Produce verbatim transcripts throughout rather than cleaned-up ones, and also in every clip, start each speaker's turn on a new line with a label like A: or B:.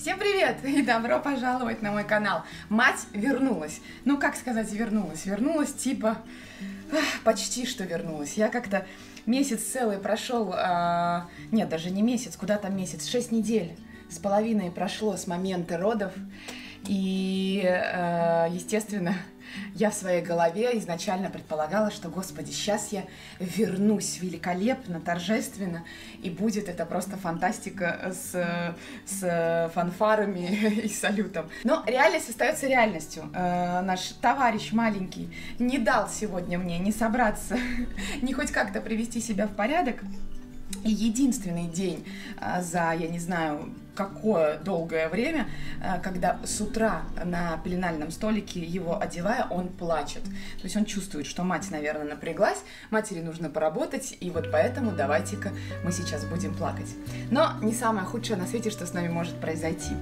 A: Всем привет и добро пожаловать на мой канал. Мать вернулась. Ну, как сказать вернулась? Вернулась типа... Почти что вернулась. Я как-то месяц целый прошел... А... Нет, даже не месяц, куда там месяц? Шесть недель с половиной прошло с момента родов. И, а, естественно... Я в своей голове изначально предполагала, что, господи, сейчас я вернусь великолепно, торжественно, и будет это просто фантастика с, с фанфарами и салютом. Но реальность остается реальностью. Э, наш товарищ маленький не дал сегодня мне не собраться, не хоть как-то привести себя в порядок. И единственный день а, за, я не знаю, какое долгое время, а, когда с утра на пеленальном столике его одевая, он плачет. То есть он чувствует, что мать, наверное, напряглась, матери нужно поработать, и вот поэтому давайте-ка мы сейчас будем плакать. Но не самое худшее на свете, что с нами может произойти.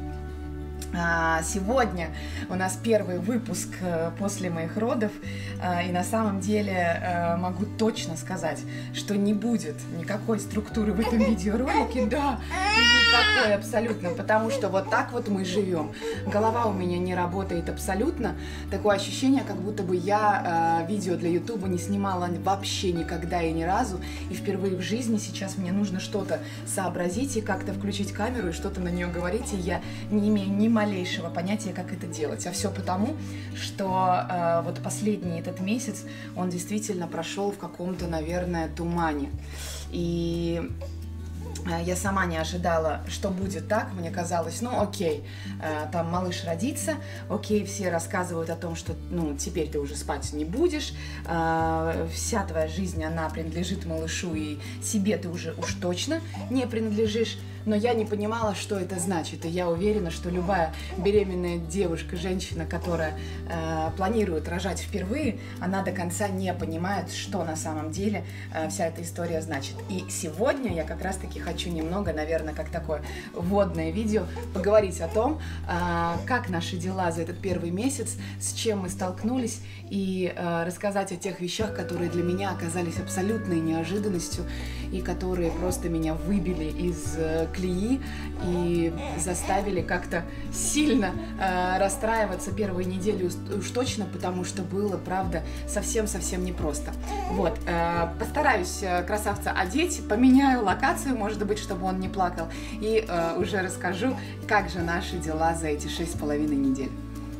A: Сегодня у нас первый выпуск после моих родов, и на самом деле могу точно сказать, что не будет никакой структуры в этом видеоролике, да, никакой абсолютно, потому что вот так вот мы живем. Голова у меня не работает абсолютно, такое ощущение, как будто бы я видео для ютуба не снимала вообще никогда и ни разу, и впервые в жизни сейчас мне нужно что-то сообразить и как-то включить камеру и что-то на нее говорить, и я не имею ни малейшего понятия, как это делать. А все потому, что э, вот последний этот месяц он действительно прошел в каком-то, наверное, тумане. И э, я сама не ожидала, что будет так. Мне казалось, ну окей, э, там малыш родится, окей, все рассказывают о том, что ну теперь ты уже спать не будешь, э, вся твоя жизнь, она принадлежит малышу, и себе ты уже уж точно не принадлежишь. Но я не понимала, что это значит, и я уверена, что любая беременная девушка, женщина, которая э, планирует рожать впервые, она до конца не понимает, что на самом деле э, вся эта история значит. И сегодня я как раз-таки хочу немного, наверное, как такое вводное видео, поговорить о том, э, как наши дела за этот первый месяц, с чем мы столкнулись, и э, рассказать о тех вещах, которые для меня оказались абсолютной неожиданностью, и которые просто меня выбили из э, клеи и заставили как-то сильно э, расстраиваться первые недели уж точно, потому что было, правда, совсем-совсем непросто. Вот, э, постараюсь красавца одеть, поменяю локацию, может быть, чтобы он не плакал, и э, уже расскажу, как же наши дела за эти шесть с половиной недель.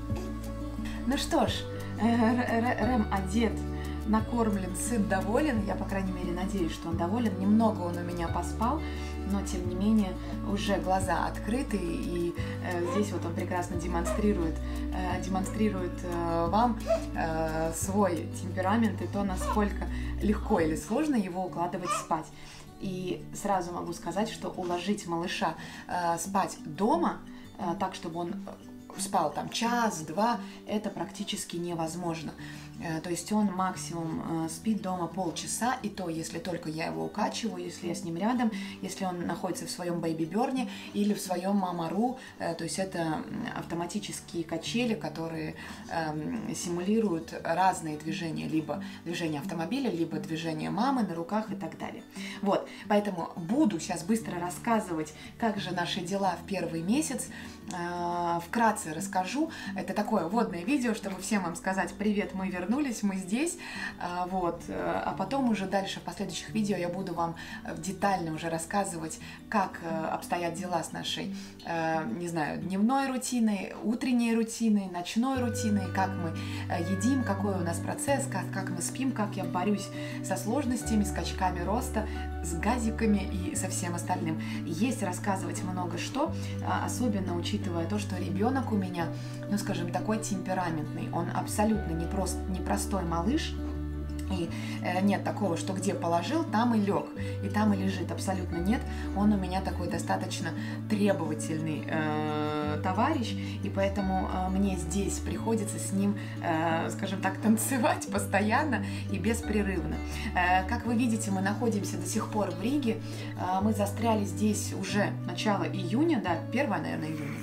A: Ну что ж, Рэм одет, накормлен, сыт, доволен. Я, по крайней мере, надеюсь, что он доволен. Немного он у меня поспал, но, тем не менее, уже глаза открыты, и э, здесь вот он прекрасно демонстрирует, э, демонстрирует э, вам э, свой темперамент и то, насколько легко или сложно его укладывать спать. И сразу могу сказать, что уложить малыша э, спать дома, э, так, чтобы он спал там час-два, это практически невозможно. То есть он максимум спит дома полчаса, и то, если только я его укачиваю, если я с ним рядом, если он находится в своем бэйби-берне или в своем мамару, то есть это автоматические качели, которые эм, симулируют разные движения, либо движение автомобиля, либо движение мамы на руках и так далее. Вот, поэтому буду сейчас быстро рассказывать, как же наши дела в первый месяц. Э, вкратце расскажу. Это такое вводное видео, чтобы всем вам сказать: привет, мы вернулись, мы здесь. Э, вот. А потом уже дальше в последующих видео я буду вам детально уже рассказывать, как э, обстоят дела с нашей, э, не знаю, дневной рутиной, утренней рутиной, ночной рутиной, как мы э, едим, какой у нас процесс, как, как мы спим, как я борюсь со сложностями, скачками роста, с газиками и со всем остальным. Есть рассказывать много что, особенно учитывая то, что ребенок у меня, ну скажем, такой темпераментный, он абсолютно непрост, непростой малыш. И э, нет такого, что где положил, там и лег, и там и лежит. Абсолютно нет. Он у меня такой достаточно требовательный э, товарищ, и поэтому э, мне здесь приходится с ним, э, скажем так, танцевать постоянно и беспрерывно. Э, как вы видите, мы находимся до сих пор в Риге. Э, мы застряли здесь уже начало июня, да, первое, наверное, июня.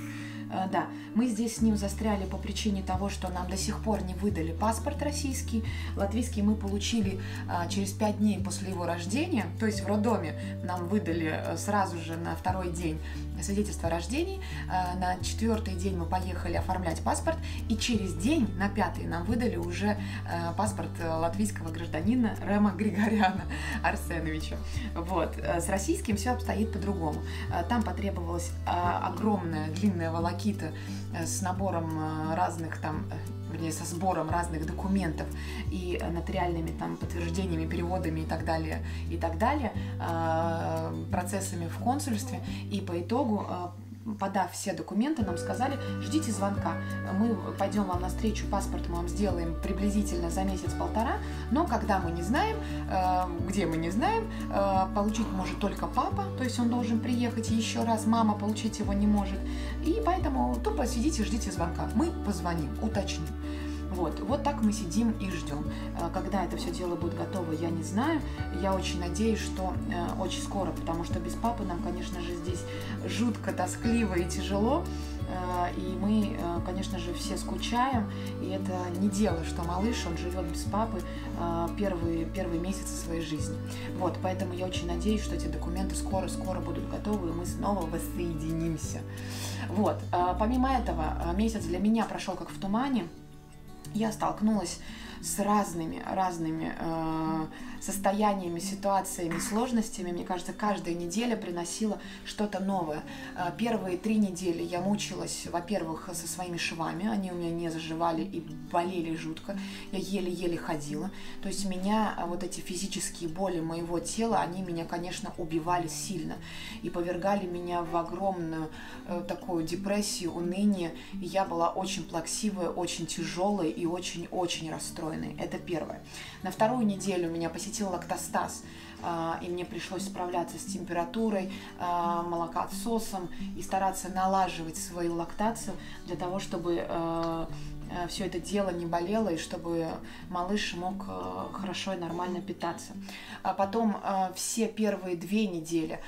A: Да, мы здесь с ним застряли по причине того, что нам до сих пор не выдали паспорт российский. Латвийский мы получили через пять дней после его рождения, то есть в роддоме нам выдали сразу же на второй день свидетельство о рождении. На четвертый день мы поехали оформлять паспорт, и через день, на пятый, нам выдали уже паспорт латвийского гражданина Рема Григоряна Арсеновича. Вот. С российским все обстоит по-другому. Там потребовалась огромная длинная волокита с набором разных там, вернее, со сбором разных документов и нотариальными там подтверждениями, переводами и так далее, и так далее, процессами в консульстве. И по итогу, подав все документы, нам сказали: ждите звонка, мы пойдем вам навстречу, паспорт мы вам сделаем приблизительно за месяц-полтора, но когда мы не знаем, где мы не знаем, получить может только папа, то есть он должен приехать еще раз, мама получить его не может, и поэтому тупо сидите, ждите звонка, мы позвоним, уточним. Вот, вот так мы сидим и ждем. Когда это все дело будет готово, я не знаю. Я очень надеюсь, что э, очень скоро, потому что без папы нам, конечно же, здесь жутко, тоскливо и тяжело. Э, и мы, э, конечно же, все скучаем. И это не дело, что малыш, он живет без папы э, первые, первые месяцы своей жизни. Вот, поэтому я очень надеюсь, что эти документы скоро-скоро будут готовы, и мы снова воссоединимся. Вот, э, помимо этого, месяц для меня прошел как в тумане. Я столкнулась с разными, разными э, состояниями, ситуациями, сложностями. Мне кажется, каждая неделя приносила что-то новое. Э, первые три недели я мучилась, во-первых, со своими швами. Они у меня не заживали и болели жутко. Я еле-еле ходила. То есть меня, вот эти физические боли моего тела, они меня, конечно, убивали сильно. И повергали меня в огромную э, такую депрессию, уныние. И я была очень плаксивая, очень тяжелая и очень-очень расстроена. Это первое. На вторую неделю меня посетил лактостаз, и мне пришлось справляться с температурой, молокоотсосом и стараться налаживать свою лактацию для того, чтобы все это дело не болело и чтобы малыш мог хорошо и нормально питаться. А потом все первые две недели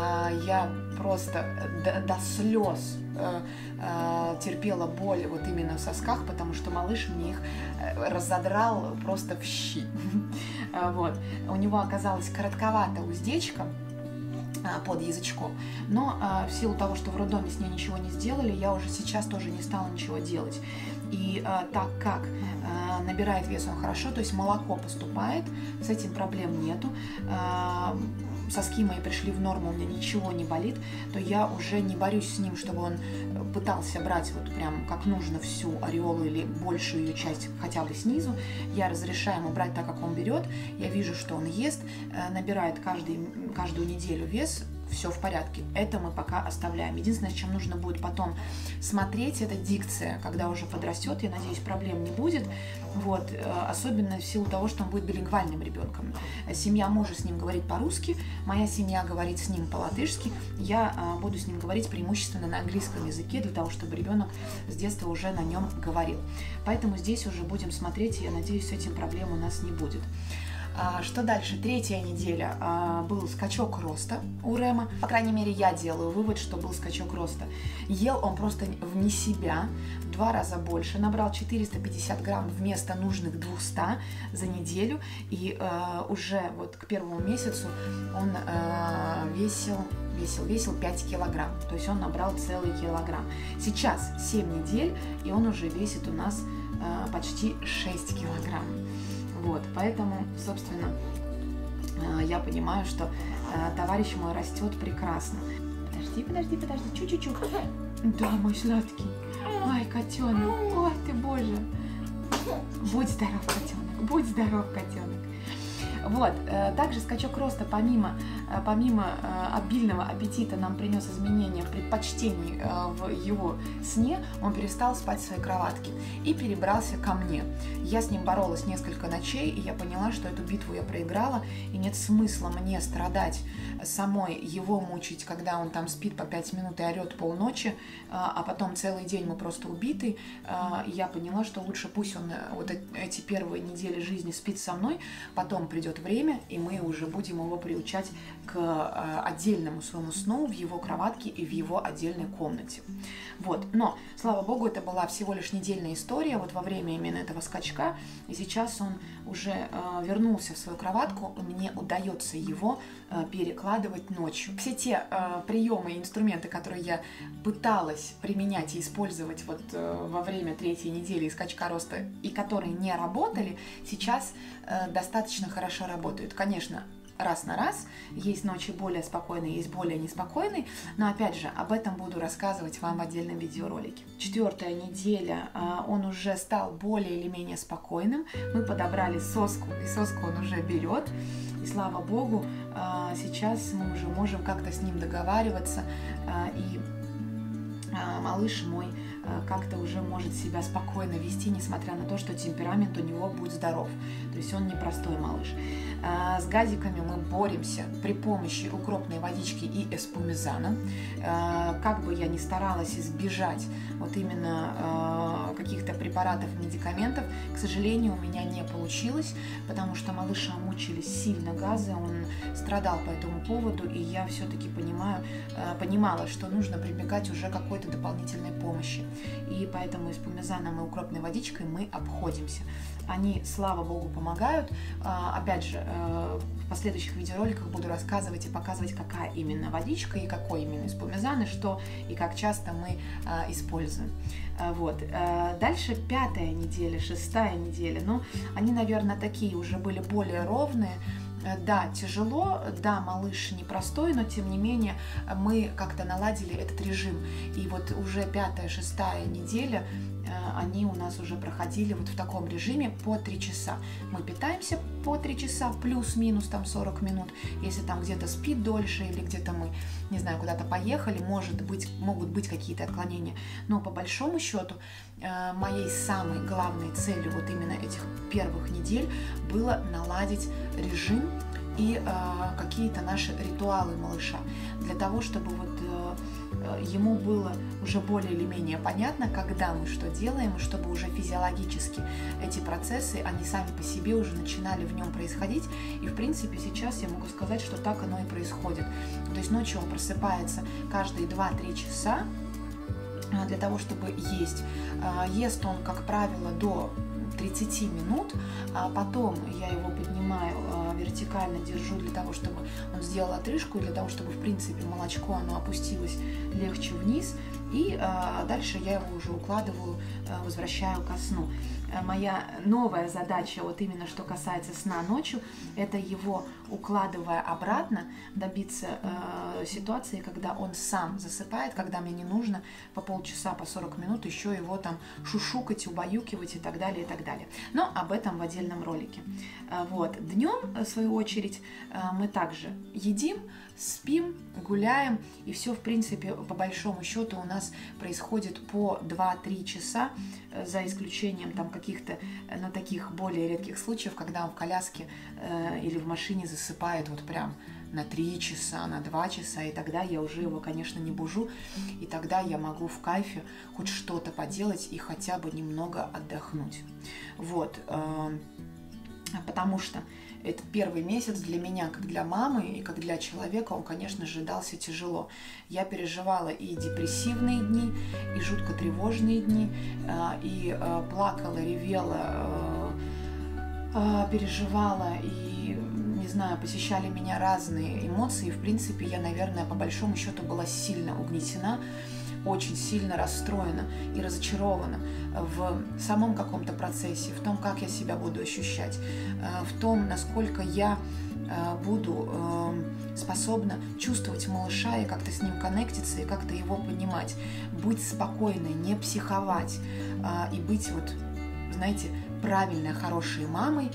A: я просто до, до слез терпела боль вот именно в сосках, потому что малыш мне их разодрал просто в щи. Вот. У него оказалась коротковата уздечка под язычком, но в силу того, что в роддоме с ней ничего не сделали, я уже сейчас тоже не стала ничего делать. И а, так как а, набирает вес он хорошо, то есть молоко поступает, с этим проблем нету, а, соски мои пришли в норму, у меня ничего не болит, то я уже не борюсь с ним, чтобы он пытался брать вот прям как нужно всю ореолу или большую ее часть хотя бы снизу. Я разрешаю ему брать так, как он берет, я вижу, что он ест, набирает каждый, каждую неделю вес, все в порядке. Это мы пока оставляем. Единственное, с чем нужно будет потом смотреть, это дикция. Когда уже подрастет, я надеюсь, проблем не будет. Вот. Особенно в силу того, что он будет билингвальным ребенком. Семья мужа с ним говорит по-русски, моя семья говорит с ним по-латышски. Я буду с ним говорить преимущественно на английском языке, для того, чтобы ребенок с детства уже на нем говорил. Поэтому здесь уже будем смотреть, и я надеюсь, с этим проблем у нас не будет. Что дальше? Третья неделя. Был скачок роста у Рема. По крайней мере, я делаю вывод, что был скачок роста. Ел он просто вне себя, в два раза больше. Набрал четыреста пятьдесят грамм вместо нужных двухсот за неделю. И э, уже вот к первому месяцу он э, весил, весил, весил пять килограмм. То есть он набрал целый килограмм. Сейчас семь недель, и он уже весит у нас э, почти шесть килограмм. Вот, поэтому, собственно, я понимаю, что товарищ мой растет прекрасно. Подожди, подожди, подожди, чуть-чуть. Да, мой сладкий. Ой, котенок, ой ты боже. Будь здоров, котенок, будь здоров, котенок. Вот, также скачок роста, помимо, помимо обильного аппетита, нам принес изменения в предпочтении в его сне. Он перестал спать в своей кроватке и перебрался ко мне. Я с ним боролась несколько ночей, и я поняла, что эту битву я проиграла, и нет смысла мне страдать самой, его мучить, когда он там спит по пять минут и орет полночи, а потом целый день мы просто убиты. И я поняла, что лучше пусть он вот эти первые недели жизни спит со мной, потом придет время, и мы уже будем его приучать к э, отдельному своему сну в его кроватке и в его отдельной комнате. Вот. Но, слава богу, это была всего лишь недельная история, вот во время именно этого скачка, и сейчас он уже э, вернулся в свою кроватку, и мне удается его э, перекладывать ночью. Все те э, приемы и инструменты, которые я пыталась применять и использовать вот э, во время третьей недели скачка роста, и которые не работали, сейчас э, достаточно хорошо работают. Конечно, раз на раз, есть ночи более спокойные, есть более неспокойные, но опять же, об этом буду рассказывать вам в отдельном видеоролике. Четвертая неделя, он уже стал более или менее спокойным, мы подобрали соску, и соску он уже берет, и слава богу, сейчас мы уже можем как-то с ним договариваться, и малыш мой как-то уже может себя спокойно вести, несмотря на то, что темперамент у него будет здоров. То есть он непростой малыш. С газиками мы боремся при помощи укропной водички и эспумизана. Как бы я ни старалась избежать вот именно каких-то препаратов, медикаментов, к сожалению, у меня не получилось, потому что малыша мучили сильно газы, он страдал по этому поводу, и я все-таки понимаю, понимала, что нужно прибегать уже к какой-то дополнительной помощи. И поэтому эспумизаном и укропной водичкой мы обходимся. Они, слава богу, помогают. Опять же, в последующих видеороликах буду рассказывать и показывать, какая именно водичка и какой именно эспумизан, и что и как часто мы используем. Вот. Дальше пятая неделя, шестая неделя. Ну, они, наверное, такие уже были более ровные. Да, тяжело, да, малыш непростой, но тем не менее мы как-то наладили этот режим. И вот уже пятая, шестая неделя они у нас уже проходили вот в таком режиме по три часа. Мы питаемся по три часа, плюс-минус там сорок минут. Если там где-то спит дольше или где-то мы, не знаю, куда-то поехали, может быть, могут быть какие-то отклонения. Но по большому счету моей самой главной целью вот именно этих первых недель было наладить режим и э, какие-то наши ритуалы малыша, для того, чтобы вот э, ему было уже более или менее понятно, когда мы что делаем, и чтобы уже физиологически эти процессы, они сами по себе уже начинали в нем происходить. И в принципе сейчас я могу сказать, что так оно и происходит. То есть ночью он просыпается каждые два-три часа для того, чтобы есть. Ест он, как правило, до тридцати минут, а потом я его поднимаю, вертикально держу для того, чтобы он сделал отрыжку, и для того, чтобы, в принципе, молочко оно опустилось легче вниз, и а, дальше я его уже укладываю, возвращаю ко сну. Моя новая задача, вот именно что касается сна ночью, это его, укладывая обратно, добиться э, ситуации, когда он сам засыпает, когда мне не нужно по полчаса, по сорок минут еще его там шушукать, убаюкивать и так далее, и так далее. Но об этом в отдельном ролике. Вот. Днем, в свою очередь, мы также едим, спим, гуляем, и все, в принципе, по большому счету у нас происходит по два-три часа, за исключением там каких-то, ну, таких более редких случаев, когда он в коляске э, или в машине засыпает вот прям на три часа, на два часа, и тогда я уже его, конечно, не бужу, и тогда я могу в кайфе хоть что-то поделать и хотя бы немного отдохнуть. Вот, э, потому что этот первый месяц для меня, как для мамы и как для человека, он, конечно же, дался тяжело. Я переживала и депрессивные дни, и жутко тревожные дни, и плакала, ревела, переживала, и, не знаю, посещали меня разные эмоции. И, в принципе, я, наверное, по большому счету была сильно угнетена, очень сильно расстроена и разочарована в самом каком-то процессе, в том, как я себя буду ощущать, в том, насколько я буду способна чувствовать малыша и как-то с ним коннектиться, и как-то его понимать, быть спокойной, не психовать, и быть вот, знаете, правильной, хорошей мамой,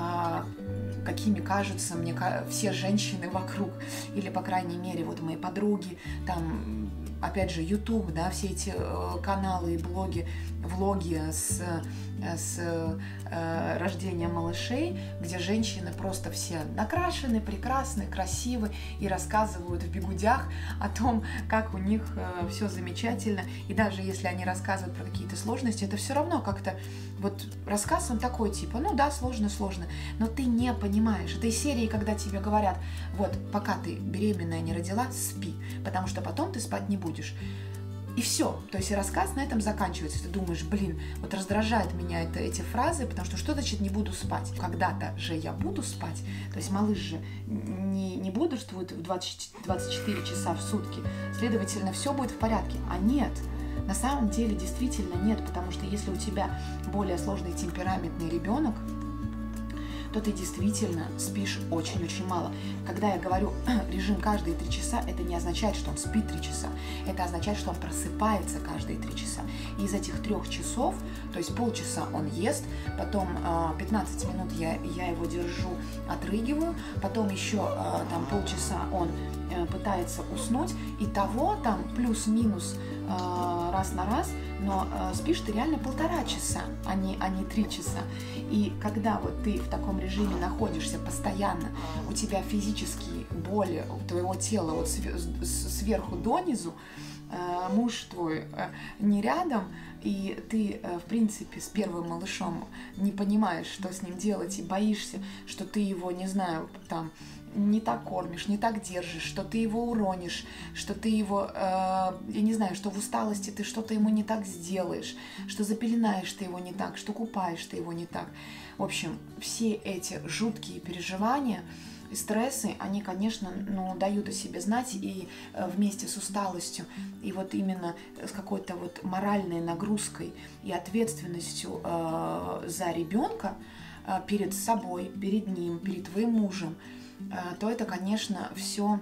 A: какими кажутся мне все женщины вокруг, или, по крайней мере, вот мои подруги, там, опять же, YouTube, да, все эти каналы и блоги, влоги с, с э, рождением малышей, где женщины просто все накрашены, прекрасны, красивы и рассказывают в бегудях о том, как у них э, все замечательно. И даже если они рассказывают про какие-то сложности, это все равно как-то вот рассказ он такой типа, ну да, сложно, сложно, но ты не понимаешь. Это из серии, когда тебе говорят, вот пока ты беременная не родила, спи, потому что потом ты спать не будешь. И все. То есть и рассказ на этом заканчивается. Ты думаешь, блин, вот раздражают меня это, эти фразы, потому что что значит не буду спать? Когда-то же я буду спать. То есть малыш же не, не бодрствует в двадцать, двадцать четыре часа в сутки. Следовательно, все будет в порядке. А нет. На самом деле действительно нет, потому что если у тебя более сложный темпераментный ребенок, то ты действительно спишь очень-очень мало. Когда я говорю режим каждые три часа, это не означает, что он спит три часа. Это означает, что он просыпается каждые три часа. И из этих трех часов, то есть полчаса он ест, потом пятнадцать минут я, я его держу, отрыгиваю, потом еще там полчаса он пытается уснуть. Итого там плюс-минус раз на раз, но э, спишь ты реально полтора часа, а не, а не три часа. И когда вот ты в таком режиме находишься постоянно, у тебя физические боли у твоего тела вот сверху донизу, э, муж твой э, не рядом, и ты, э, в принципе, с первым малышом не понимаешь, что с ним делать, и боишься, что ты его, не знаю, там, не так кормишь, не так держишь, что ты его уронишь, что ты его, э, я не знаю, что в усталости ты что-то ему не так сделаешь, что запеленаешь ты его не так, что купаешь ты его не так. В общем, все эти жуткие переживания и стрессы, они, конечно, ну, дают о себе знать, и э, вместе с усталостью, и вот именно с какой-то вот моральной нагрузкой и ответственностью э, за ребенка э, перед собой, перед ним, перед твоим мужем, то это, конечно, все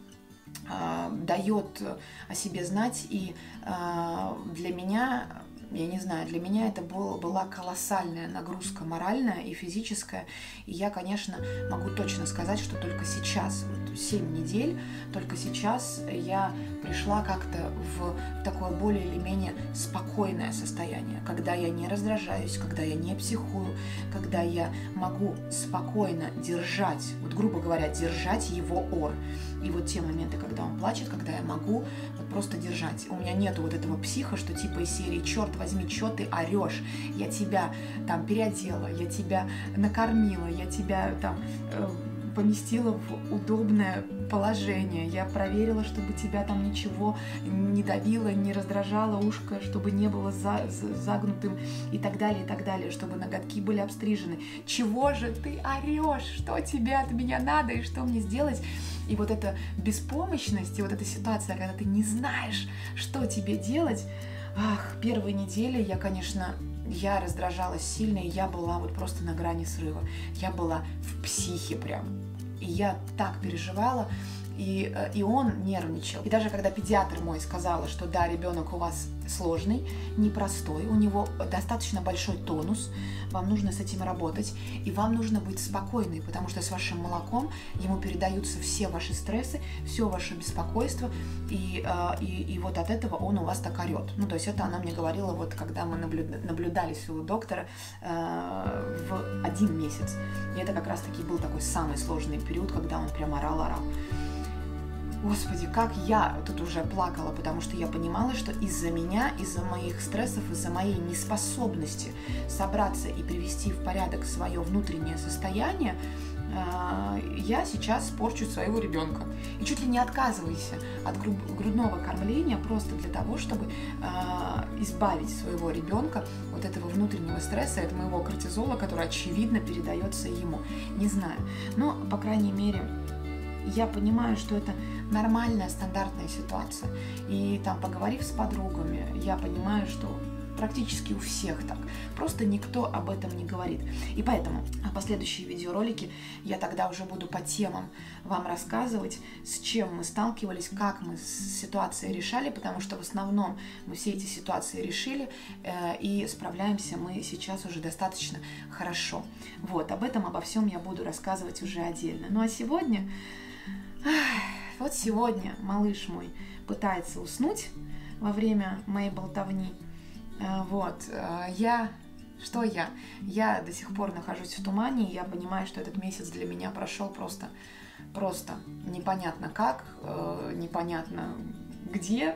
A: э, дает о себе знать. И э, для меня, я не знаю, для меня это был, была колоссальная нагрузка моральная и физическая. И я, конечно, могу точно сказать, что только сейчас, вот семь недель, только сейчас я пришла как-то в такое более или менее спокойное состояние, когда я не раздражаюсь, когда я не психую, когда я могу спокойно держать, вот грубо говоря, держать его ор. И вот те моменты, когда он плачет, когда я могу вот просто держать. У меня нету вот этого психа, что типа из серии «Черт возьми, чё ты орешь? Я тебя там переодела, я тебя накормила, я тебя там э, поместила в удобное положение, я проверила, чтобы тебя там ничего не давило, не раздражало ушко, чтобы не было за, за, загнутым и так далее, и так далее, чтобы ноготки были обстрижены. Чего же ты орешь? Что тебе от меня надо и что мне сделать? И вот эта беспомощность, и вот эта ситуация, когда ты не знаешь, что тебе делать, ах, первые недели я, конечно, я раздражалась сильно, и я была вот просто на грани срыва. Я была в психе прям. И я так переживала, и, и он нервничал. И даже когда педиатр мой сказала, что да, ребенок у вас сложный, непростой, у него достаточно большой тонус, вам нужно с этим работать, и вам нужно быть спокойной, потому что с вашим молоком ему передаются все ваши стрессы, все ваше беспокойство, и, и, и вот от этого он у вас так орет. Ну, то есть это она мне говорила, вот когда мы наблюдались у доктора э, в один месяц. И это как раз-таки был такой самый сложный период, когда он прям орал-орал. Господи, как я тут уже плакала, потому что я понимала, что из-за меня, из-за моих стрессов, из-за моей неспособности собраться и привести в порядок свое внутреннее состояние, я сейчас порчу своего ребенка. И чуть ли не отказывайся от грудного кормления просто для того, чтобы избавить своего ребенка от этого внутреннего стресса, от моего кортизола, который, очевидно, передается ему. Не знаю. Но, по крайней мере, я понимаю, что это нормальная, стандартная ситуация. И там, поговорив с подругами, я понимаю, что практически у всех так. Просто никто об этом не говорит. И поэтому последующие видеоролики я тогда уже буду по темам вам рассказывать, с чем мы сталкивались, как мы ситуации решали, потому что в основном мы все эти ситуации решили, э, и справляемся мы сейчас уже достаточно хорошо. Вот, об этом, обо всем я буду рассказывать уже отдельно. Ну а сегодня... Вот сегодня малыш мой пытается уснуть во время моей болтовни. Вот, я... Что я? Я до сих пор нахожусь в тумане, и я понимаю, что этот месяц для меня прошел просто, просто непонятно как, непонятно где.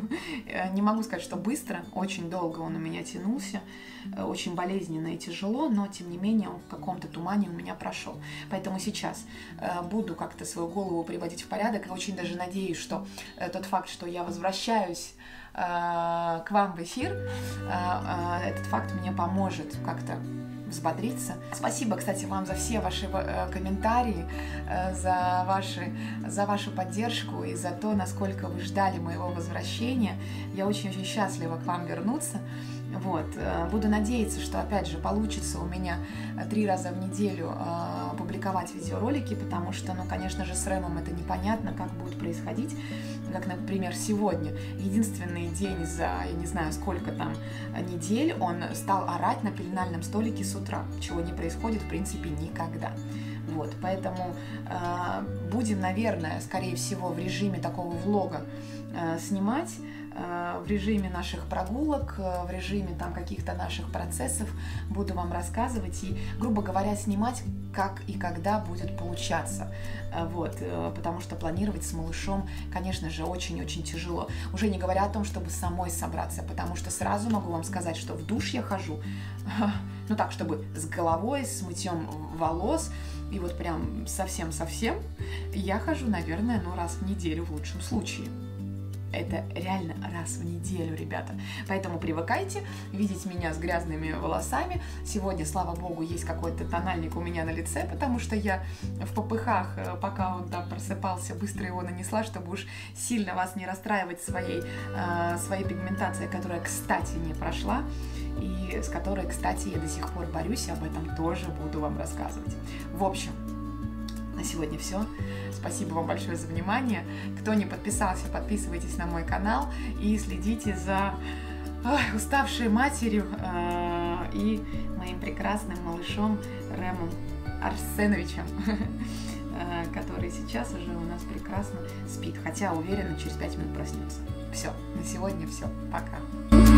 A: Не могу сказать, что быстро, очень долго он у меня тянулся, очень болезненно и тяжело, но тем не менее он в каком-то тумане у меня прошел. Поэтому сейчас буду как-то свою голову приводить в порядок, и очень даже надеюсь, что тот факт, что я возвращаюсь к вам в эфир, этот факт мне поможет как-то взбодриться. Спасибо, кстати, вам за все ваши комментарии, за, ваши, за вашу поддержку и за то, насколько вы ждали моего возвращения. Я очень-очень счастлива к вам вернуться. Вот. Буду надеяться, что, опять же, получится у меня три раза в неделю э, публиковать видеоролики, потому что, ну, конечно же, с Рэмом это непонятно, как будет происходить. Как, например, сегодня, единственный день за, я не знаю, сколько там недель, он стал орать на пеленальном столике с утра, чего не происходит, в принципе, никогда. Вот, поэтому э, будем, наверное, скорее всего, в режиме такого влога э, снимать, в режиме наших прогулок, в режиме там каких-то наших процессов буду вам рассказывать и, грубо говоря, снимать, как и когда будет получаться. Вот, потому что планировать с малышом, конечно же, очень-очень тяжело. Уже не говоря о том, чтобы самой собраться, потому что сразу могу вам сказать, что в душ я хожу, ну так, чтобы с головой, с мытьем волос, и вот прям совсем-совсем я хожу, наверное, ну раз в неделю в лучшем случае. Это реально раз в неделю, ребята. Поэтому привыкайте видеть меня с грязными волосами. Сегодня, слава богу, есть какой-то тональник у меня на лице, потому что я в попыхах, пока он там просыпался, быстро его нанесла, чтобы уж сильно вас не расстраивать своей, э, своей пигментацией, которая, кстати, не прошла. И с которой, кстати, я до сих пор борюсь, и об этом тоже буду вам рассказывать. В общем, на сегодня все. Спасибо вам большое за внимание. Кто не подписался, подписывайтесь на мой канал и следите за ой, уставшей матерью э, и моим прекрасным малышом Рэмом Арсеновичем, э, который сейчас уже у нас прекрасно спит. Хотя, уверена, через пять минут проснется. Все, на сегодня все. Пока.